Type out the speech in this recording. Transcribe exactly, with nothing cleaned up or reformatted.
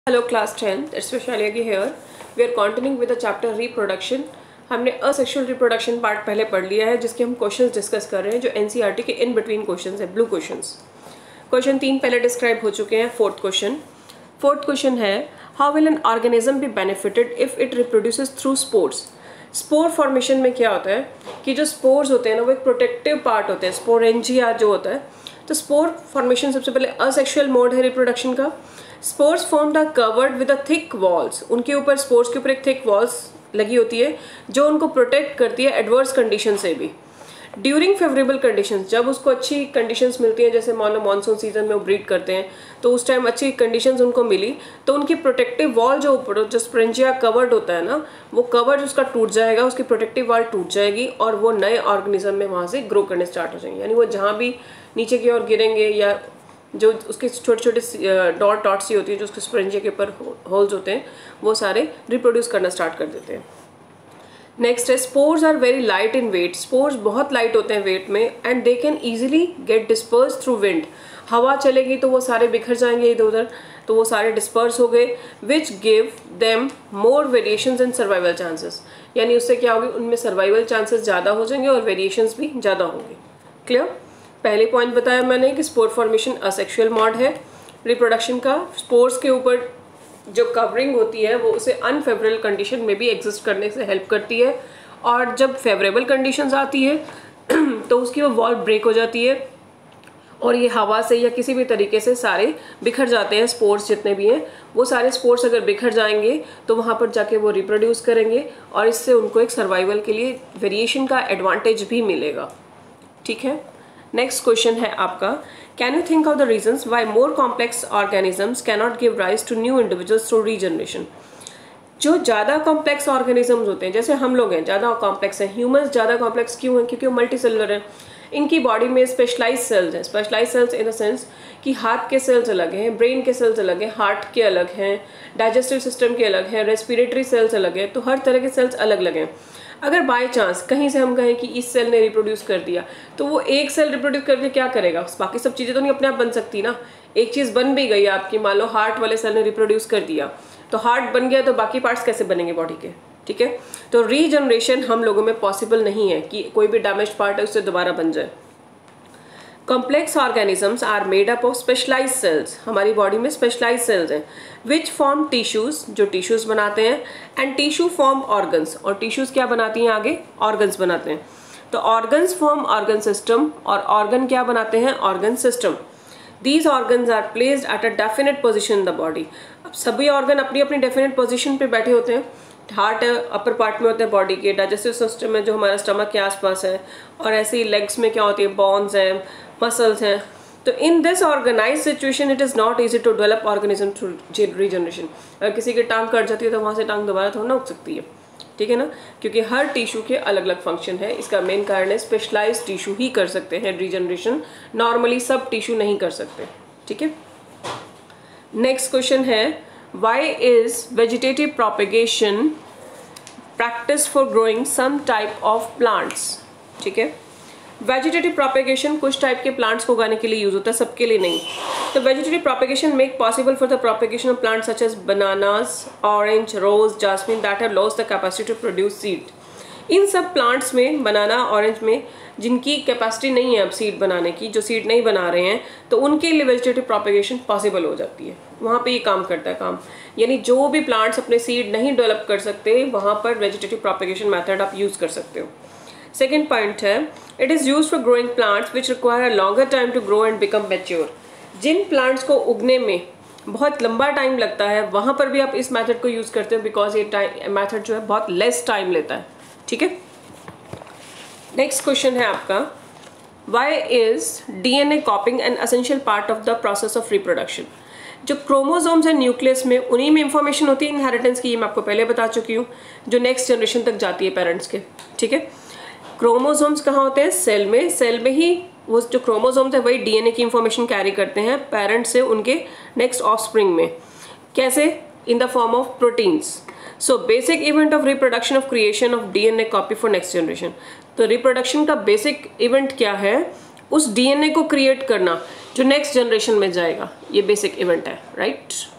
Hello class tenth, it's Vaishali here. We are continuing with the chapter reproduction. हमने asexual reproduction part पहले पढ़ लिया है जिसके हम क्वेश्चंस डिस्कस कर रहे हैं जो एनसीईआरटी के इन बिटवीन क्वेश्चंस है, ब्लू क्वेश्चंस. क्वेश्चन तीन पहले डिस्क्राइब हो चुके हैं. फोर्थ क्वेश्चन फोर्थ क्वेश्चन है how will an organism be benefited if it reproduces through spores. Spore formation में क्या होता है कि जो स्पोर्स होते हैं ना वो एक प्रोटेक्टिव पार्ट होते हैं, स्पोरेंजिया जो होता है. तो स्पोर फॉर्मेशन सबसे पहले असेक्सुअल मोड है रिप्रोडक्शन का. Spores formed are covered with a thick walls. उनके ऊपर स्पोर्स के ऊपर एक थिक वॉल्स लगी होती है जो उनको प्रोटेक्ट करती है एडवर्स कंडीशन से भी. ड्यूरिंग फेवरेबल कंडीशंस, जब उसको अच्छी कंडीशंस मिलती हैं, जैसे मान लो मानसून सीजन में वो ब्रीड करते हैं तो उस टाइम अच्छी कंडीशंस उनको मिली तो उनकी प्रोटेक्टिव वॉल जो ऊपर जो स्पोरेंजिया कवर्ड होता है ना वो कवर उसका टूट जाएगा, उसकी प्रोटेक्टिव वॉल टूट जाएगी और वो नए ऑर्गेनिज्म में वहाँ से ग्रो करने स्टार्ट हो जाएंगे. यानी वो जहाँ भी नीचे की ओर गिरेंगे या जो उसके छोटे छोटे डॉट डॉट सी होती है जो उसके स्पोरेंजिया के ऊपर होल्स होते हैं वो सारे रिप्रोड्यूस करना स्टार्ट कर देते हैं. नेक्स्ट है spores are very light in weight. Spores बहुत लाइट होते हैं वेट में and they can easily get disperse through wind. हवा चलेगी तो वो सारे बिखर जाएंगे इधर उधर, तो वो सारे डिस्पर्स हो गए which give them more variations and survival chances. यानी उससे क्या होगी, उनमें सर्वाइवल चांसेस ज़्यादा हो जाएंगे और वेरिएशंस भी ज़्यादा होंगे. क्लियर. पहले पॉइंट बताया मैंने कि स्पोर फॉर्मेशन असेक्सुअल मोड है रिप्रोडक्शन का. स्पोर्स के ऊपर जो कवरिंग होती है वो उसे अनफेवरेबल कंडीशन में भी एग्जिस्ट करने से हेल्प करती है और जब फेवरेबल कंडीशंस आती है तो उसकी वो वॉल ब्रेक हो जाती है और ये हवा से या किसी भी तरीके से सारे बिखर जाते हैं. स्पोर्स जितने भी हैं वो सारे स्पोर्स अगर बिखर जाएंगे तो वहाँ पर जाके वो रिप्रोड्यूस करेंगे और इससे उनको एक सर्वाइवल के लिए वेरिएशन का एडवांटेज भी मिलेगा. ठीक है. नेक्स्ट क्वेश्चन है आपका can you think of the reasons why more complex organisms can not give rise to new individuals through regeneration. जो ज़्यादा कॉम्प्लेक्स ऑर्गेनिजम्स होते हैं, जैसे हम लोग हैं ज़्यादा कॉम्प्लेक्स हैं, ह्यूमंस ज़्यादा कॉम्प्लेक्स क्यों हैं, क्योंकि वो मल्टी सेलुलर हैं. इनकी बॉडी में स्पेशलाइज सेल्स हैं. Specialise cells in the sense कि हाथ के सेल्स अलग हैं, ब्रेन के सेल्स अलग हैं, हार्ट के अलग हैं, डाइजेस्टिव सिस्टम के अलग हैं, रेस्पिरेटरी सेल्स अलग हैं. तो हर तरह के सेल्स अलग अलग हैं. अगर बाय चांस कहीं से हम कहें कि इस सेल ने रिप्रोड्यूस कर दिया तो वो एक सेल रिप्रोड्यूस करके क्या करेगा, बाकी सब चीज़ें तो नहीं अपने आप बन सकती ना. एक चीज़ बन भी गई आपकी, मान लो हार्ट वाले सेल ने रिप्रोड्यूस कर दिया तो हार्ट बन गया तो बाकी पार्ट्स कैसे बनेंगे बॉडी के. ठीक है. तो रीजनरेशन हम लोगों में पॉसिबल नहीं है कि कोई भी डैमेज पार्ट है उससे दोबारा बन जाए. Complex organisms are made up of specialise cells. हमारी बॉडी में स्पेशलाइज सेल्स हैं विच फॉर्म टिश्यूज, जो टिश्यूज बनाते हैं, एंड टिश्यू फॉर्म ऑर्गन्स. और टिश्यूज क्या बनाती हैं आगे, ऑर्गन्स बनाते हैं. तो ऑर्गन्स फॉर्म ऑर्गन सिस्टम और ऑर्गन क्या बनाते हैं, organ system. These organs are placed at a definite position in the body. अब सभी ऑर्गन अपनी अपनी डेफिनेट पोजिशन पे बैठे होते हैं. हार्ट अपर पार्ट में होते हैं बॉडी के, डाइजेस्टिव सिस्टम में जो हमारा स्टमक के आसपास है, और ऐसे ही लेग्स में क्या होती है, बोन्स हैं, मसल्स हैं. तो in this organise situation it is not easy to develop organism through regeneration. अगर किसी की टांग कट जाती है तो वहाँ से टांग दोबारा थोड़ा ना उग सकती है. ठीक है ना, क्योंकि हर टिश्यू के अलग अलग फंक्शन है. इसका मेन कारण है स्पेशलाइज टिश्यू ही कर सकते हैं रीजनरेशन, नॉर्मली सब टिश्यू नहीं कर सकते. ठीक है. नेक्स्ट क्वेश्चन है why is vegetative propagation practice for growing some type of plants. ठीक है. वेजिटेटिव प्रोपेगेशन कुछ टाइप के प्लांट्स को उगाने के लिए यूज होता है, सबके लिए नहीं. तो vegetative propagation make possible for the propagation of plants such as bananas, orange, rose, jasmine that have lost the capacity to produce seed. इन सब प्लांट्स में, बनाना, ऑरेंज में जिनकी कैपेसिटी नहीं है अब सीड बनाने की, जो सीड नहीं बना रहे हैं, तो उनके लिए वेजिटेटिव प्रोपेगेशन पॉसिबल हो जाती है. वहाँ पे ये काम करता है काम. यानी जो भी प्लांट्स अपने सीड नहीं डेवलप कर सकते वहाँ पर वेजिटेटिव प्रोपेगेशन मेथड आप यूज़ कर सकते हो. सेकेंड पॉइंट है it is use for growing plants which require a longer time to grow and become mature. जिन प्लांट्स को उगने में बहुत लंबा टाइम लगता है वहाँ पर भी आप इस मेथड को यूज़ करते हो बिकॉज ये टाइम मेथड जो है बहुत लेस टाइम लेता है. ठीक है. नेक्स्ट क्वेश्चन है आपका why is DNA copying an essential part of the process of reproduction. जो क्रोमोसोम्स है न्यूक्लियस में उन्हीं में इंफॉर्मेशन होती है इनहेरिटेंस की, ये मैं आपको पहले बता चुकी हूँ, जो नेक्स्ट जनरेशन तक जाती है पेरेंट्स के. ठीक है. क्रोमोसोम्स कहाँ होते हैं, सेल में. सेल में ही वो जो क्रोमोसोम्स है वही डीएनए की इंफॉर्मेशन कैरी करते हैं पेरेंट्स से उनके नेक्स्ट ऑफस्प्रिंग में. कैसे, in the form of proteins. So basic event of reproduction of creation of DNA copy for next generation. तो रिप्रोडक्शन का बेसिक इवेंट क्या है, उस डीएनए को क्रिएट करना जो नेक्स्ट जनरेशन में जाएगा, ये बेसिक इवेंट है. Right right?